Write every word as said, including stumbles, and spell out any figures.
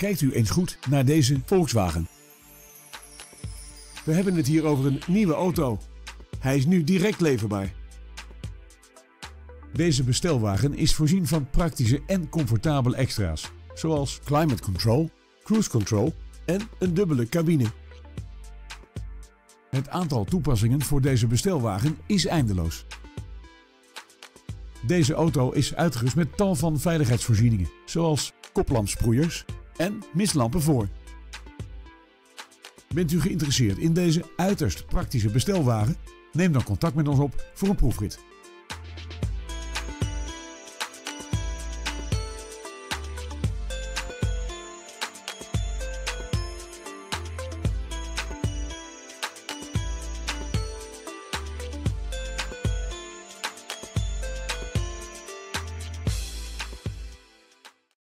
Kijkt u eens goed naar deze Volkswagen. We hebben het hier over een nieuwe auto. Hij is nu direct leverbaar. Deze bestelwagen is voorzien van praktische en comfortabele extra's, zoals climate control, cruise control en een dubbele cabine. Het aantal toepassingen voor deze bestelwagen is eindeloos. Deze auto is uitgerust met tal van veiligheidsvoorzieningen, zoals koplampsproeiers en mistlampen voor. Bent u geïnteresseerd in deze uiterst praktische bestelwagen? Neem dan contact met ons op voor een proefrit.